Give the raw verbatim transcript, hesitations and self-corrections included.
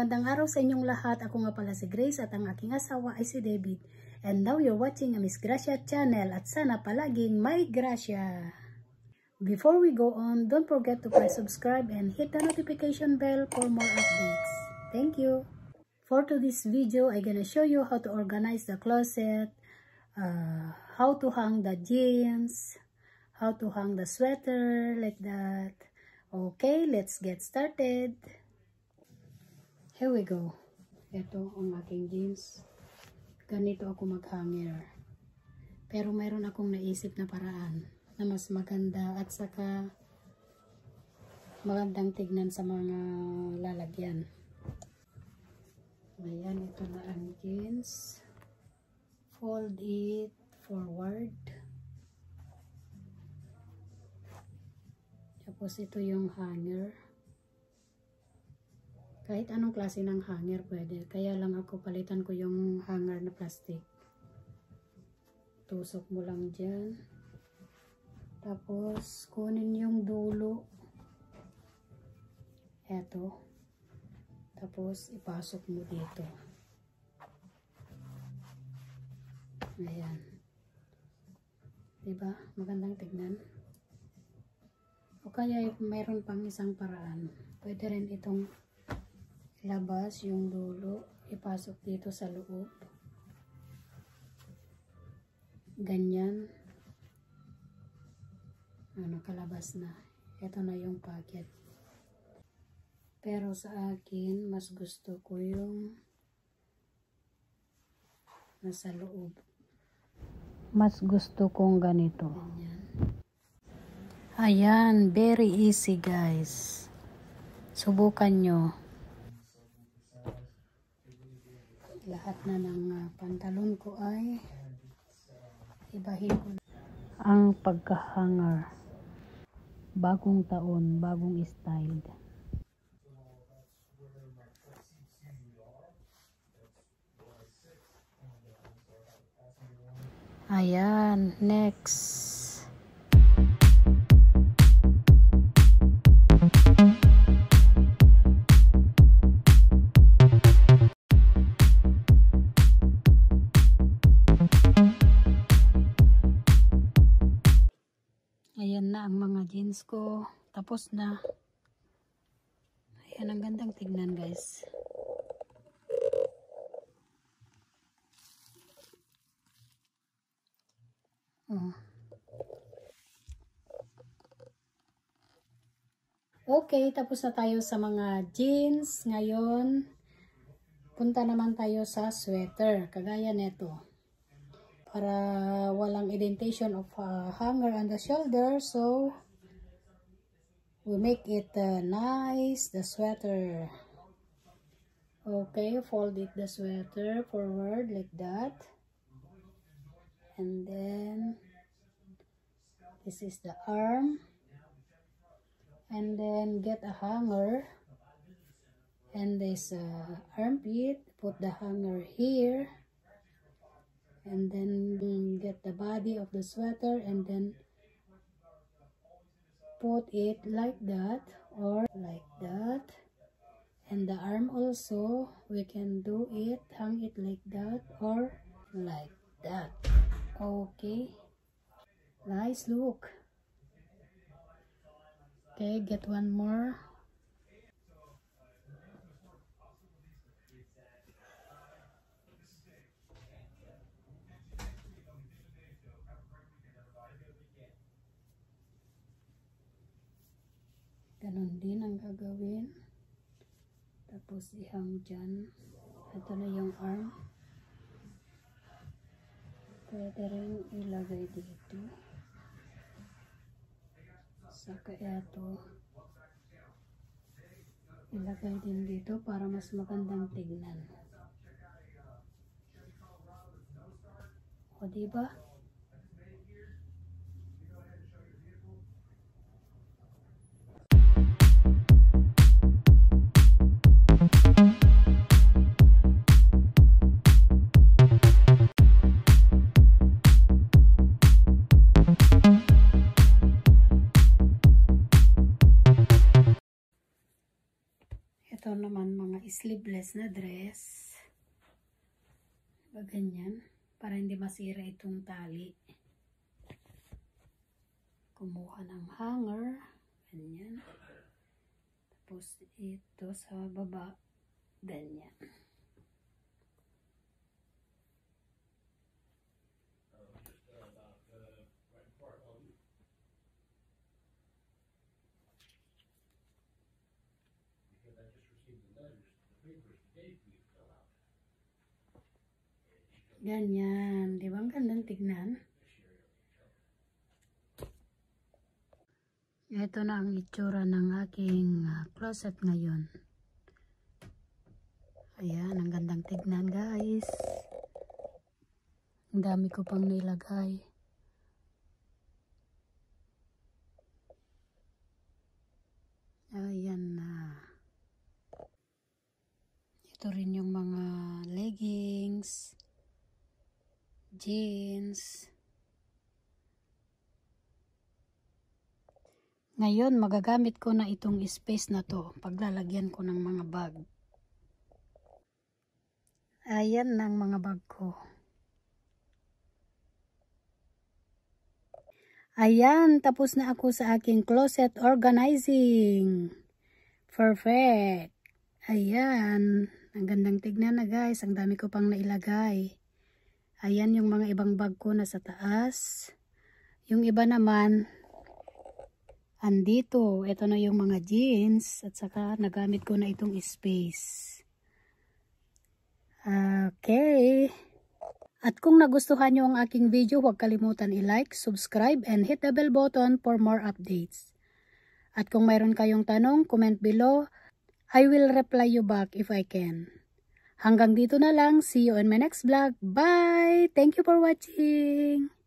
magandang araw sa inyong lahat. Ako nga pala si Grace at ang aking asawa ay si David. And now you're watching a Miss Gracia channel at sana palaging may Gracia. Before we go on, don't forget to press subscribe and hit the notification bell for more updates. Thank you. For today's video, I'm gonna show you how to organize the closet, uh, how to hang the jeans, how to hang the sweater like that. Okay, let's get started. Here we go. Ito ang aking jeans. Ganito ako mag-hanger. Pero mayroon akong naisip na paraan na mas maganda at saka magandang tignan sa mga lalagyan. Ayan, ito na ang jeans. Fold it forward. Tapos ito yung hanger. Kahit anong klase ng hanger pwede. Kaya lang ako palitan ko yung hanger na plastic. Tusok mo lang dyan. Tapos kunin yung dulo. Eto. Tapos ipasok mo dito. Ayan. Diba? Magandang tignan. O kaya mayroon pang isang paraan. Pwede rin itong labas yung dulo, ipasok dito sa loob. Ganyan. Ah, nakalabas na. Ito na yung pocket. Pero sa akin, mas gusto ko yung nasa loob. Mas gusto kong ganito. Ganyan. Ayan, very easy guys. Subukan nyo. Lahat na ng uh, pantalon ko ay ibahin ko na. Ang pagkahanger. Bagong taon, bagong style. Ayan, next. Ayan na ang mga jeans ko. Tapos na. Ayan, ang gandang tignan guys. Oh. Okay, tapos na tayo sa mga jeans. Ngayon, punta naman tayo sa sweater. Kagaya neto. Para walang indentation of uh, hanger on the shoulder, so we make it uh, nice, the sweater. Okay, fold it the sweater forward like that, and then this is the arm, and then get a hanger, and this uh, armpit, put the hanger here. And then get the body of the sweater and then put it like that or like that. And the arm also, we can do it, hang it like that or like that. Okay. Nice look. Okay, get one more. Ganon din ang gagawin. Tapos ihang dyan. Ito na yung arm. Pwede rin ilagay dito. Saka ito. Ilagay din dito para mas magandang tignan. O diba? sleeveless na dress. Ganyan. Para hindi masira itong tali. Kumuha ng hanger. Ganyan. Tapos ito sa baba. Ganyan. Ganyan. Di ba ang gandang tignan? Ito na ang itsura ng aking closet ngayon. Ayan, ang gandang tignan guys. Ang dami ko pang nilagay. Ayan na. Ito rin yung mga leggings, jeans. Ngayon, magagamit ko na itong space na to. Paglalagyan ko ng mga bag. Ayan na ang mga bag ko. Ayan, tapos na ako sa aking closet organizing. Perfect. Ayan, ang gandang tignan na guys. Ang dami ko pang nailagay. Ayan yung mga ibang bag ko na sa taas. Yung iba naman, andito. Ito na yung mga jeans. At saka nagamit ko na itong space. Okay. At kung nagustuhan nyo ang aking video, huwag kalimutan i-like, subscribe, and hit the bell button for more updates. At kung mayroon kayong tanong, comment below. I will reply you back if I can. Hanggang dito na lang. See you in my next vlog. Bye! Thank you for watching!